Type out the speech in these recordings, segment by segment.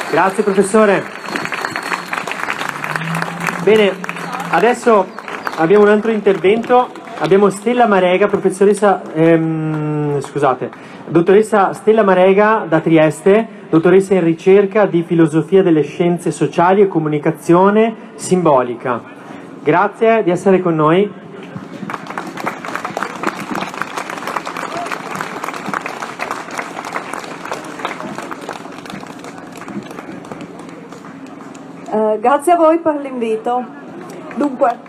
Grazie professore. Bene, adesso abbiamo un altro intervento. Abbiamo Stella Marega, dottoressa Stella Marega da Trieste, dottoressa in ricerca di filosofia delle scienze sociali e comunicazione simbolica. Grazie di essere con noi. Grazie a voi per l'invito. Dunque,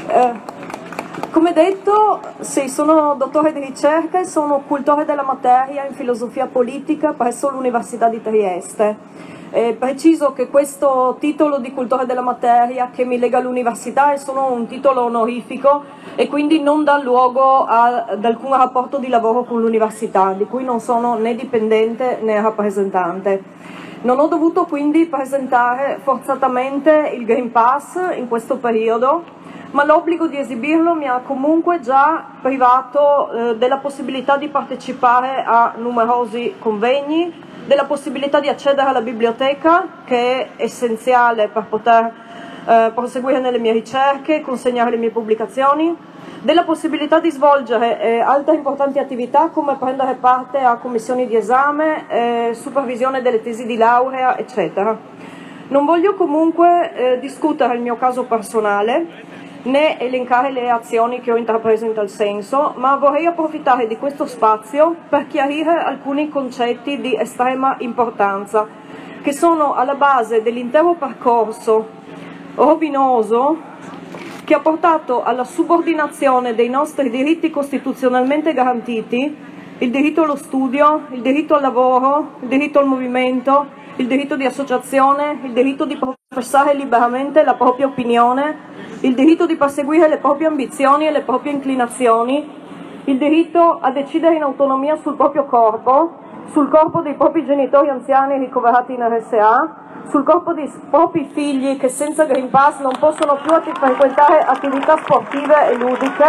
come detto, sì, sono dottore di ricerca e sono cultore della materia in filosofia politica presso l'Università di Trieste. Preciso che questo titolo di cultore della materia che mi lega all'università è solo un titolo onorifico e quindi non dà luogo ad alcun rapporto di lavoro con l'università, di cui non sono né dipendente né rappresentante. Non ho dovuto quindi presentare forzatamente il Green Pass in questo periodo, ma l'obbligo di esibirlo mi ha comunque già privato della possibilità di partecipare a numerosi convegni, della possibilità di accedere alla biblioteca, che è essenziale per poter proseguire nelle mie ricerche e consegnare le mie pubblicazioni, della possibilità di svolgere altre importanti attività come prendere parte a commissioni di esame, supervisione delle tesi di laurea, eccetera. Non voglio comunque discutere il mio caso personale, né elencare le azioni che ho intrapreso in tal senso, ma vorrei approfittare di questo spazio per chiarire alcuni concetti di estrema importanza, che sono alla base dell'intero percorso rovinoso che ha portato alla subordinazione dei nostri diritti costituzionalmente garantiti, il diritto allo studio, il diritto al lavoro, il diritto al movimento, il diritto di associazione, il diritto di professare liberamente la propria opinione, il diritto di perseguire le proprie ambizioni e le proprie inclinazioni, il diritto a decidere in autonomia sul proprio corpo, sul corpo dei propri genitori anziani ricoverati in RSA, sul corpo dei propri figli che senza Green Pass non possono più frequentare attività sportive e ludiche,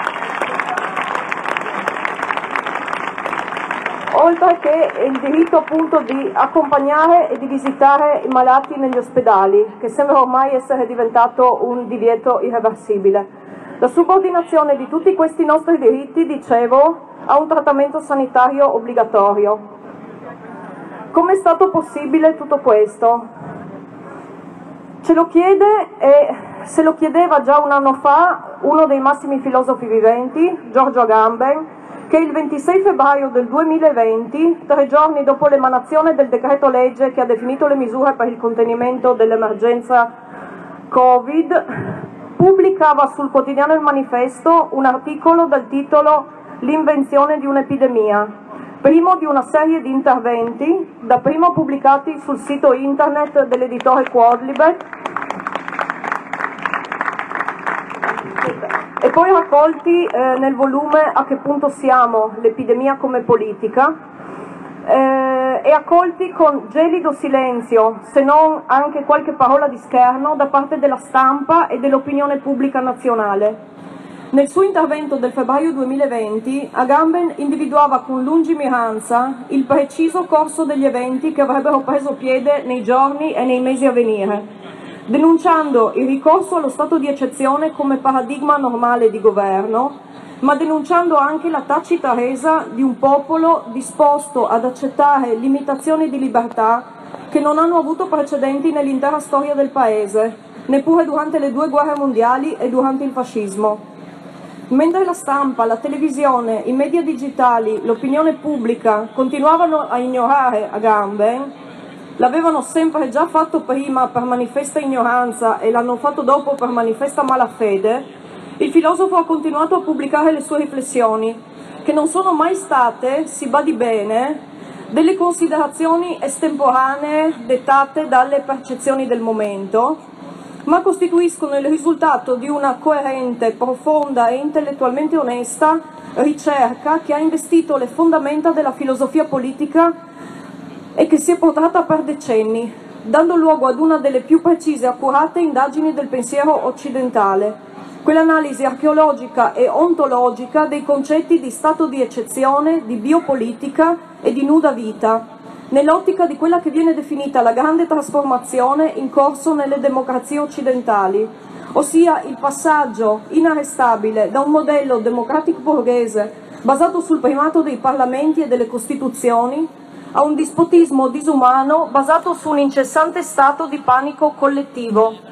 oltre che il diritto appunto di accompagnare e di visitare i malati negli ospedali, che sembra ormai essere diventato un divieto irreversibile. La subordinazione di tutti questi nostri diritti, dicevo, a un trattamento sanitario obbligatorio. Come è stato possibile tutto questo? Ce lo chiede e se lo chiedeva già un anno fa uno dei massimi filosofi viventi, Giorgio Agamben, che il 26 febbraio del 2020, 3 giorni dopo l'emanazione del decreto legge che ha definito le misure per il contenimento dell'emergenza Covid, pubblicava sul quotidiano Il Manifesto un articolo dal titolo "L'invenzione di un'epidemia", primo di una serie di interventi, dapprima pubblicati sul sito internet dell'editore Quodlibet e poi raccolti nel volume A che punto siamo? L'epidemia come politica, e accolti con gelido silenzio, se non anche qualche parola di scherno da parte della stampa e dell'opinione pubblica nazionale. Nel suo intervento del febbraio 2020, Agamben individuava con lungimiranza il preciso corso degli eventi che avrebbero preso piede nei giorni e nei mesi a venire, denunciando il ricorso allo stato di eccezione come paradigma normale di governo, ma denunciando anche la tacita resa di un popolo disposto ad accettare limitazioni di libertà che non hanno avuto precedenti nell'intera storia del Paese, neppure durante le 2 guerre mondiali e durante il fascismo. Mentre la stampa, la televisione, i media digitali, l'opinione pubblica continuavano a ignorare Agamben, l'avevano sempre già fatto prima per manifesta ignoranza e l'hanno fatto dopo per manifesta malafede, il filosofo ha continuato a pubblicare le sue riflessioni, che non sono mai state, si badi bene, delle considerazioni estemporanee dettate dalle percezioni del momento, ma costituiscono il risultato di una coerente, profonda e intellettualmente onesta ricerca che ha investito le fondamenta della filosofia politica e che si è portata per decenni, dando luogo ad una delle più precise e accurate indagini del pensiero occidentale, quell'analisi archeologica e ontologica dei concetti di stato di eccezione, di biopolitica e di nuda vita, nell'ottica di quella che viene definita la grande trasformazione in corso nelle democrazie occidentali, ossia il passaggio inarrestabile da un modello democratico-borghese basato sul primato dei parlamenti e delle costituzioni a un dispotismo disumano basato su un incessante stato di panico collettivo.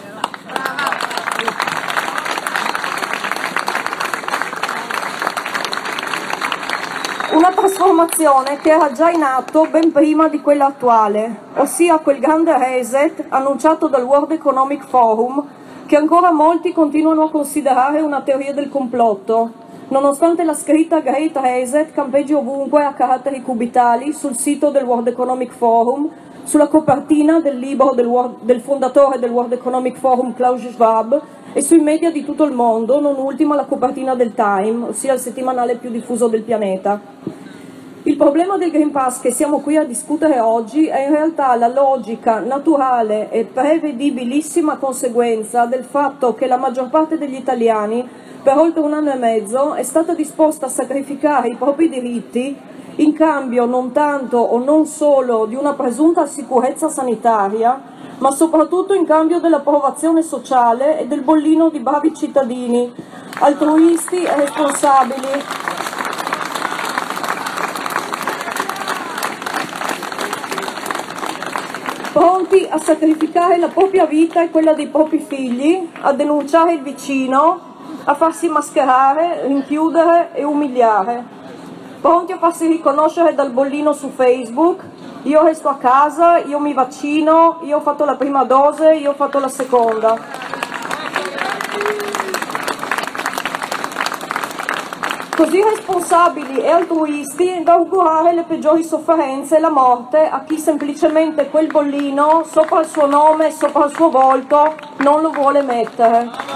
Una trasformazione che era già in atto ben prima di quella attuale, ossia quel grande reset annunciato dal World Economic Forum, che ancora molti continuano a considerare una teoria del complotto, nonostante la scritta Great Reset campeggi ovunque a caratteri cubitali sul sito del World Economic Forum, sulla copertina del libro del fondatore del World Economic Forum Klaus Schwab e sui media di tutto il mondo, non ultima la copertina del Time, ossia il settimanale più diffuso del pianeta. Il problema del Green Pass che siamo qui a discutere oggi è in realtà la logica, naturale e prevedibilissima conseguenza del fatto che la maggior parte degli italiani per oltre 1 anno e mezzo è stata disposta a sacrificare i propri diritti in cambio non tanto o non solo di una presunta sicurezza sanitaria, ma soprattutto in cambio dell'approvazione sociale e del bollino di bravi cittadini, altruisti e responsabili, pronti a sacrificare la propria vita e quella dei propri figli, a denunciare il vicino, a farsi mascherare, rinchiudere e umiliare, pronti a farsi riconoscere dal bollino su Facebook: io resto a casa, io mi vaccino, io ho fatto la prima dose, io ho fatto la seconda. Così responsabili e altruisti da augurare le peggiori sofferenze e la morte a chi semplicemente quel bollino sopra il suo nome e sopra il suo volto non lo vuole mettere.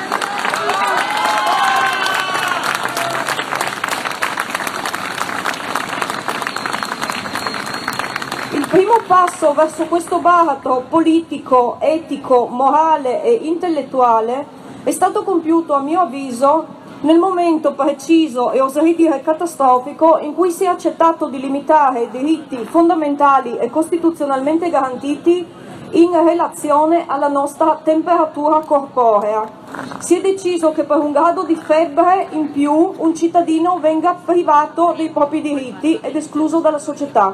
Il primo passo verso questo baratro politico, etico, morale e intellettuale è stato compiuto, a mio avviso, nel momento preciso e oserei dire catastrofico in cui si è accettato di limitare i diritti fondamentali e costituzionalmente garantiti in relazione alla nostra temperatura corporea. Si è deciso che per un grado di febbre in più un cittadino venga privato dei propri diritti ed escluso dalla società.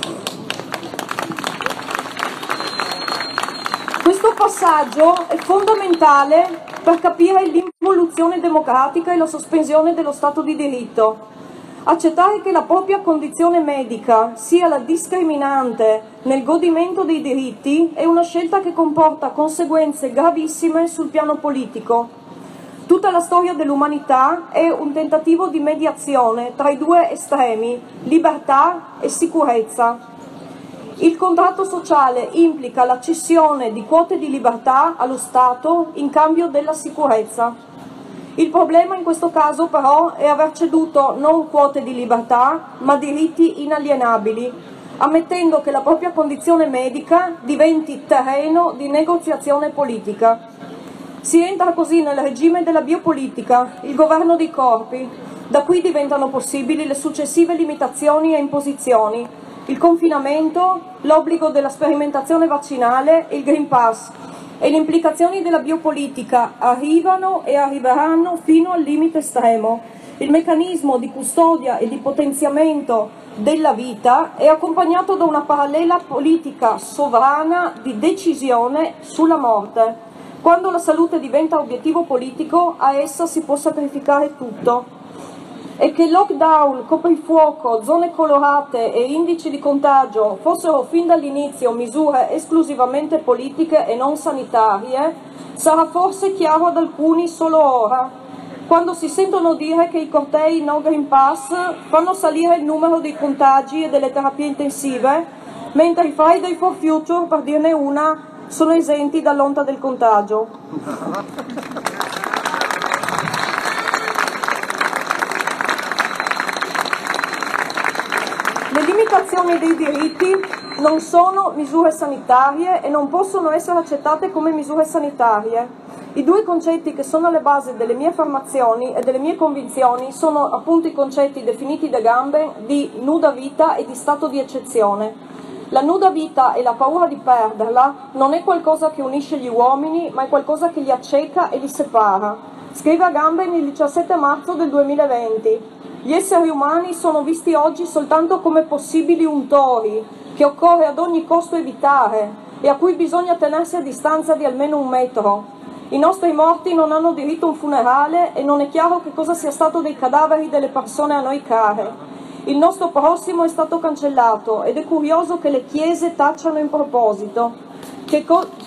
Questo passaggio è fondamentale per capire l'involuzione democratica e la sospensione dello Stato di diritto. Accettare che la propria condizione medica sia la discriminante nel godimento dei diritti è una scelta che comporta conseguenze gravissime sul piano politico. Tutta la storia dell'umanità è un tentativo di mediazione tra i due estremi, libertà e sicurezza. Il contratto sociale implica la cessione di quote di libertà allo Stato in cambio della sicurezza. Il problema in questo caso però è aver ceduto non quote di libertà, ma diritti inalienabili, ammettendo che la propria condizione medica diventi terreno di negoziazione politica. Si entra così nel regime della biopolitica, il governo dei corpi. Da qui diventano possibili le successive limitazioni e imposizioni, il confinamento, l'obbligo della sperimentazione vaccinale e il Green Pass, e le implicazioni della biopolitica arrivano e arriveranno fino al limite estremo. Il meccanismo di custodia e di potenziamento della vita è accompagnato da una parallela politica sovrana di decisione sulla morte. Quando la salute diventa obiettivo politico, a essa si può sacrificare tutto. E che lockdown, coprifuoco, zone colorate e indici di contagio fossero fin dall'inizio misure esclusivamente politiche e non sanitarie, sarà forse chiaro ad alcuni solo ora, quando si sentono dire che i cortei no Green Pass fanno salire il numero dei contagi e delle terapie intensive, mentre i Friday for Future, per dirne una, sono esenti dall'onta del contagio. Le limitazioni dei diritti non sono misure sanitarie e non possono essere accettate come misure sanitarie. I due concetti che sono alle basi delle mie affermazioni e delle mie convinzioni sono appunto i concetti definiti da Agamben di nuda vita e di stato di eccezione. La nuda vita e la paura di perderla non è qualcosa che unisce gli uomini, ma è qualcosa che li acceca e li separa. Scrive Agamben il 17 marzo del 2020. Gli esseri umani sono visti oggi soltanto come possibili untori, che occorre ad ogni costo evitare e a cui bisogna tenersi a distanza di almeno 1 metro. I nostri morti non hanno diritto a un funerale e non è chiaro che cosa sia stato dei cadaveri delle persone a noi care. Il nostro prossimo è stato cancellato ed è curioso che le chiese tacciano in proposito. Che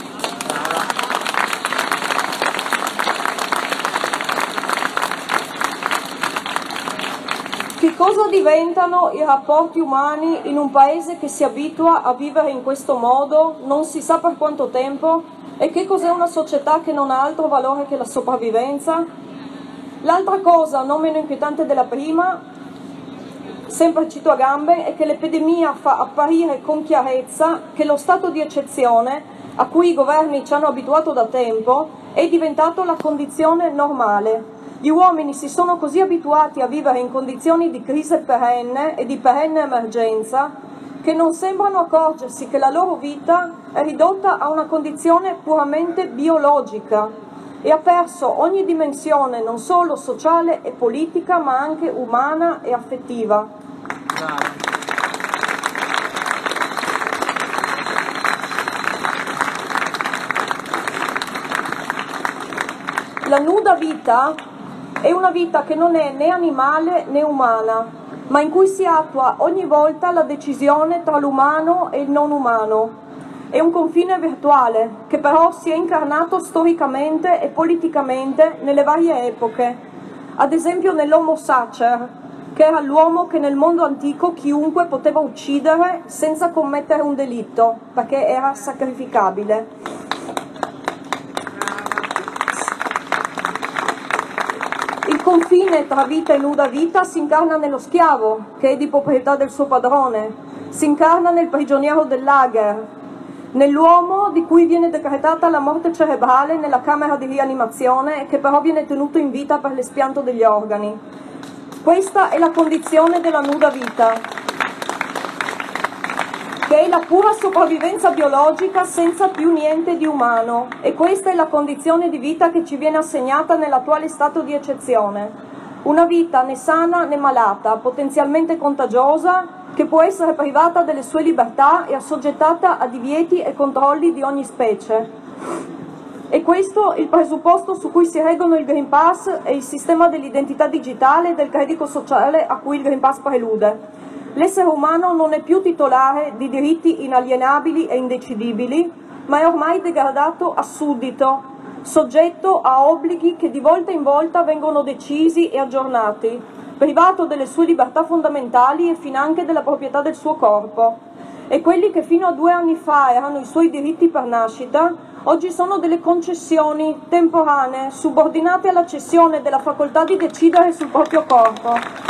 cosa diventano i rapporti umani in un paese che si abitua a vivere in questo modo, non si sa per quanto tempo? E che cos'è una società che non ha altro valore che la sopravvivenza? L'altra cosa, non meno inquietante della prima, sempre cito Agamben, è che l'epidemia fa apparire con chiarezza che lo stato di eccezione, a cui i governi ci hanno abituato da tempo, è diventato la condizione normale. Gli uomini si sono così abituati a vivere in condizioni di crisi perenne e di perenne emergenza che non sembrano accorgersi che la loro vita è ridotta a una condizione puramente biologica e ha perso ogni dimensione non solo sociale e politica ma anche umana e affettiva. La nuda vita è una vita che non è né animale né umana, ma in cui si attua ogni volta la decisione tra l'umano e il non umano. È un confine virtuale che però si è incarnato storicamente e politicamente nelle varie epoche, ad esempio nell'Homo sacer, che era l'uomo che nel mondo antico chiunque poteva uccidere senza commettere un delitto, perché era sacrificabile. Il confine tra vita e nuda vita si incarna nello schiavo, che è di proprietà del suo padrone, si incarna nel prigioniero del lager, nell'uomo di cui viene decretata la morte cerebrale nella camera di rianimazione e che però viene tenuto in vita per l'espianto degli organi. Questa è la condizione della nuda vita, che è la pura sopravvivenza biologica senza più niente di umano, e questa è la condizione di vita che ci viene assegnata nell'attuale stato di eccezione. Una vita né sana né malata, potenzialmente contagiosa, che può essere privata delle sue libertà e assoggettata a divieti e controlli di ogni specie. E questo il presupposto su cui si reggono il Green Pass e il sistema dell'identità digitale e del credito sociale a cui il Green Pass prelude. L'essere umano non è più titolare di diritti inalienabili e indecidibili, ma è ormai degradato a suddito, soggetto a obblighi che di volta in volta vengono decisi e aggiornati, privato delle sue libertà fondamentali e finanche della proprietà del suo corpo. E quelli che fino a 2 anni fa erano i suoi diritti per nascita, oggi sono delle concessioni temporanee, subordinate alla cessione della facoltà di decidere sul proprio corpo.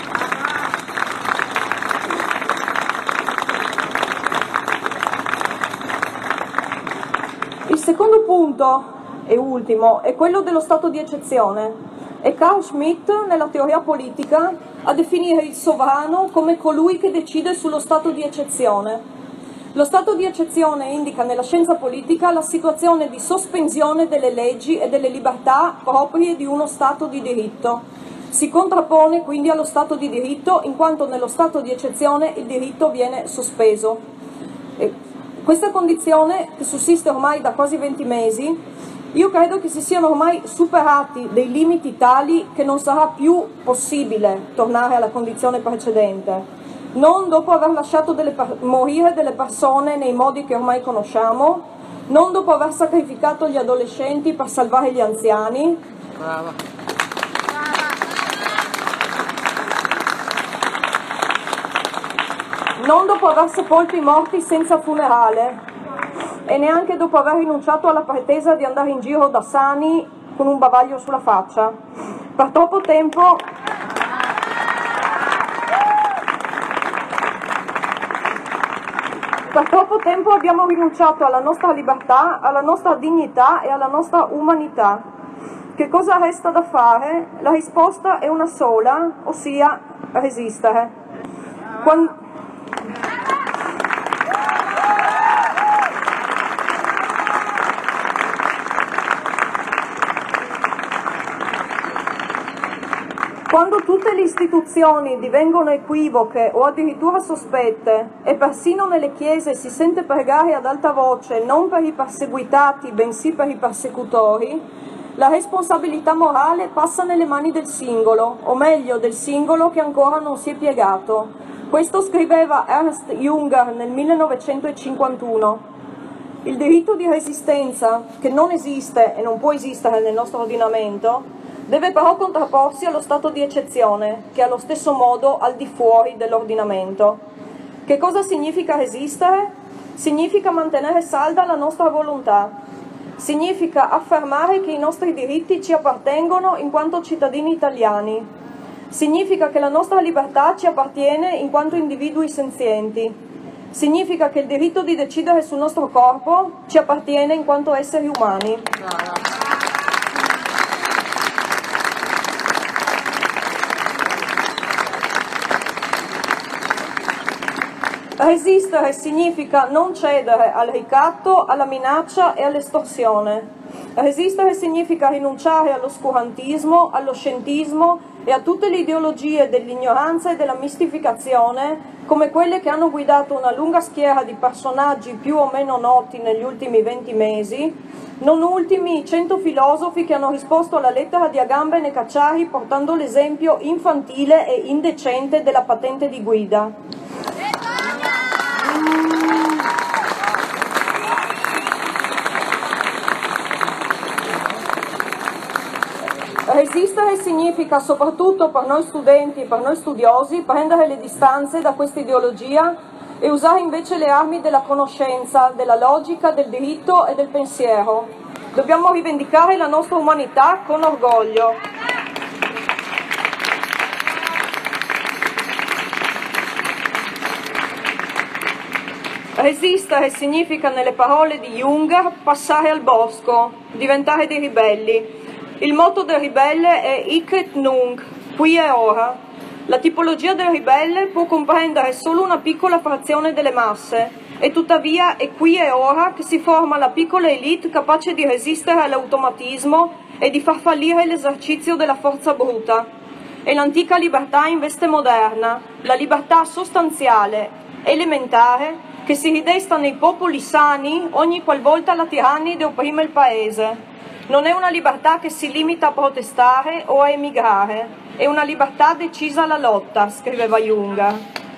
Il secondo punto, e ultimo, è quello dello stato di eccezione. È Carl Schmitt, nella teoria politica, a definire il sovrano come colui che decide sullo stato di eccezione. Lo stato di eccezione indica nella scienza politica la situazione di sospensione delle leggi e delle libertà proprie di uno stato di diritto. Si contrappone quindi allo stato di diritto, in quanto nello stato di eccezione il diritto viene sospeso. Questa condizione, che sussiste ormai da quasi 20 mesi, io credo che si siano ormai superati dei limiti tali che non sarà più possibile tornare alla condizione precedente, non dopo aver lasciato morire delle persone nei modi che ormai conosciamo, non dopo aver sacrificato gli adolescenti per salvare gli anziani. Brava. Non dopo aver sepolto i morti senza funerale e neanche dopo aver rinunciato alla pretesa di andare in giro da sani con un bavaglio sulla faccia. Per troppo tempo Per troppo tempo abbiamo rinunciato alla nostra libertà, alla nostra dignità e alla nostra umanità. Che cosa resta da fare? La risposta è una sola, ossia resistere. Quando tutte le istituzioni divengono equivoche o addirittura sospette e persino nelle chiese si sente pregare ad alta voce non per i perseguitati bensì per i persecutori, la responsabilità morale passa nelle mani del singolo, o meglio del singolo che ancora non si è piegato. Questo scriveva Ernst Jünger nel 1951. Il diritto di resistenza, che non esiste e non può esistere nel nostro ordinamento, deve però contrapporsi allo stato di eccezione, che è allo stesso modo al di fuori dell'ordinamento. Che cosa significa resistere? Significa mantenere salda la nostra volontà. Significa affermare che i nostri diritti ci appartengono in quanto cittadini italiani. Significa che la nostra libertà ci appartiene in quanto individui senzienti. Significa che il diritto di decidere sul nostro corpo ci appartiene in quanto esseri umani. Resistere significa non cedere al ricatto, alla minaccia e all'estorsione. Resistere significa rinunciare all'oscurantismo, allo scientismo e a tutte le ideologie dell'ignoranza e della mistificazione, come quelle che hanno guidato una lunga schiera di personaggi più o meno noti negli ultimi 20 mesi, non ultimi i 100 filosofi che hanno risposto alla lettera di Agamben e Cacciari portando l'esempio infantile e indecente della patente di guida. Resistere significa, soprattutto per noi studenti e per noi studiosi, prendere le distanze da questa ideologia e usare invece le armi della conoscenza, della logica, del diritto e del pensiero. Dobbiamo rivendicare la nostra umanità con orgoglio. Resistere significa, nelle parole di Jünger, passare al bosco, diventare dei ribelli. Il motto del ribelle è hic et nunc, qui e ora. La tipologia del ribelle può comprendere solo una piccola frazione delle masse, e tuttavia è qui e ora che si forma la piccola elite capace di resistere all'automatismo e di far fallire l'esercizio della forza bruta. È l'antica libertà in veste moderna, la libertà sostanziale, elementare, che si ridesta nei popoli sani ogni qualvolta la tirannide opprime il paese. Non è una libertà che si limita a protestare o a emigrare, è una libertà decisa alla lotta, scriveva Jünger.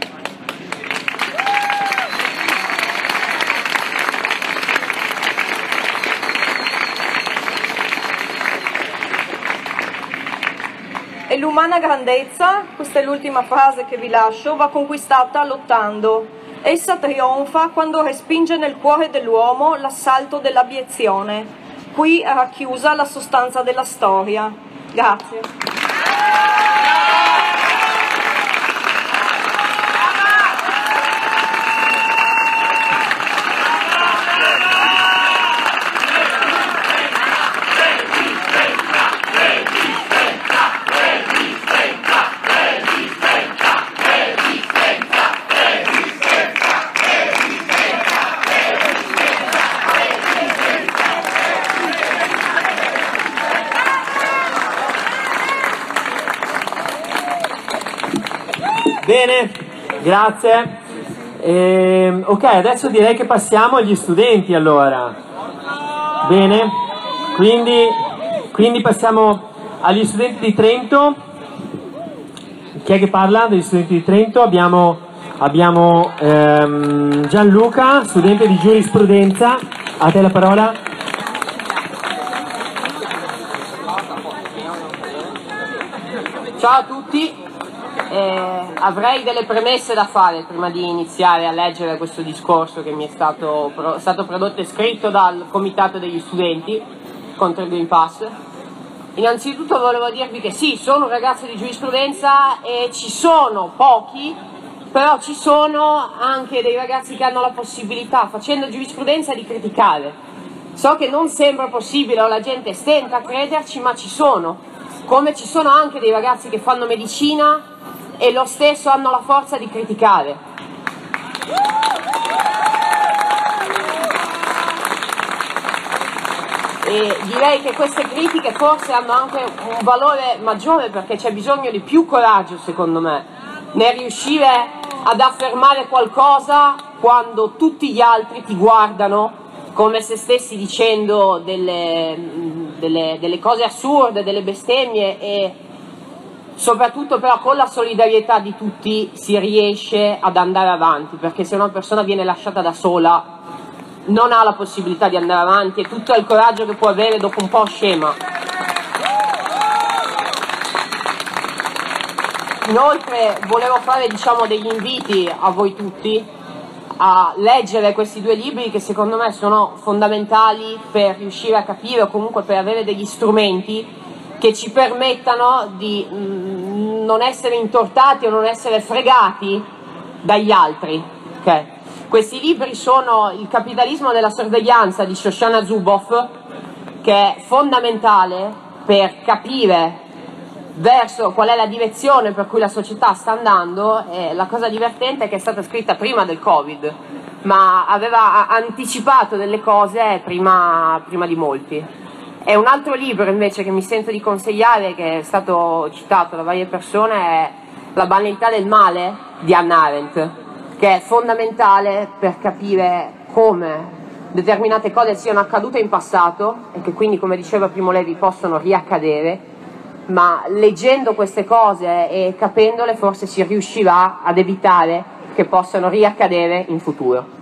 E l'umana grandezza, questa è l'ultima frase che vi lascio, va conquistata lottando. Essa trionfa quando respinge nel cuore dell'uomo l'assalto dell'abiezione. Qui è racchiusa la sostanza della storia. Grazie. Bene, grazie. Ok, adesso direi che passiamo agli studenti allora. Bene, quindi passiamo agli studenti di Trento. Chi è che parla degli studenti di Trento? Abbiamo Gianluca, studente di giurisprudenza. A te la parola. Ciao a tutti. Avrei delle premesse da fare prima di iniziare a leggere questo discorso che mi è stato prodotto e scritto dal Comitato degli Studenti contro il Green Pass. Innanzitutto volevo dirvi che sì, sono un ragazzo di giurisprudenza e ci sono pochi però ci sono anche dei ragazzi che hanno la possibilità, facendo giurisprudenza, di criticare. So che non sembra possibile o la gente stenta a crederci, ma ci sono, come ci sono anche dei ragazzi che fanno medicina e lo stesso hanno la forza di criticare. E direi che queste critiche forse hanno anche un valore maggiore, perché c'è bisogno di più coraggio, secondo me, nel riuscire ad affermare qualcosa quando tutti gli altri ti guardano come se stessi dicendo delle cose assurde, delle bestemmie, e soprattutto però con la solidarietà di tutti si riesce ad andare avanti, perché se una persona viene lasciata da sola non ha la possibilità di andare avanti e tutto il coraggio che può avere dopo un po' scema. Inoltre volevo fare, diciamo, degli inviti a voi tutti a leggere questi due libri che secondo me sono fondamentali per riuscire a capire, o comunque per avere degli strumenti che ci permettano di non essere intortati o non essere fregati dagli altri. Okay? Questi libri sono Il capitalismo della sorveglianza di Shoshana Zuboff, che è fondamentale per capire verso qual è la direzione per cui la società sta andando. E la cosa divertente è che è stata scritta prima del Covid, ma aveva anticipato delle cose prima di molti. E un altro libro invece che mi sento di consigliare, che è stato citato da varie persone, è La banalità del male di Hannah Arendt, che è fondamentale per capire come determinate cose siano accadute in passato e che quindi, come diceva Primo Levi, possono riaccadere, ma leggendo queste cose e capendole forse si riuscirà ad evitare che possano riaccadere in futuro.